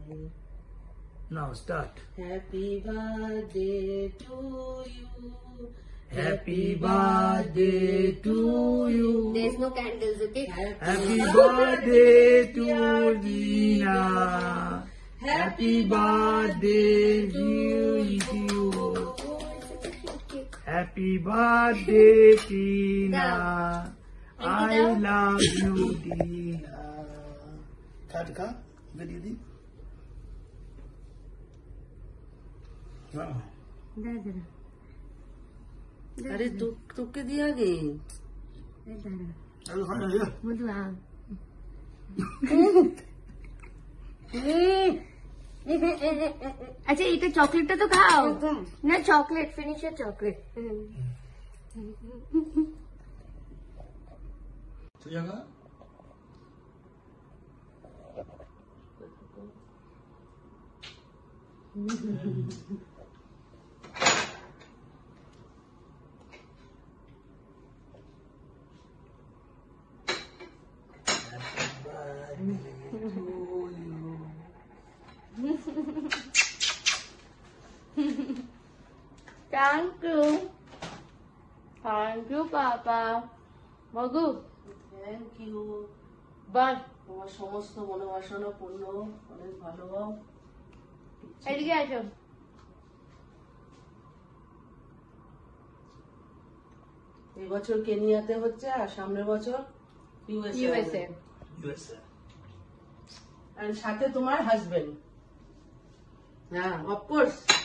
Now start. Happy birthday to you. Happy birthday to you. There's no candles, okay? Happy birthday to Dina. Happy birthday to you. Happy birthday, Tina. I love you, Tina. Kha. Good evening. Wow. अरे तुके दिया गे मधु आ अच्छा ये chocolate तो खाओ ना chocolate finish your chocolate Thank you, Papa. Magu. Thank you. Bye. তোমার সমস্ত মনোবাসনা পূর্ণ অনেক ভালো হও এদিকে আসো এই বছর কেনিয়াতে হচ্ছে আর সামনের বছর ইউএসএ আর সাথে তোমার হাজবেন্ড হ্যাঁ অফকোর্স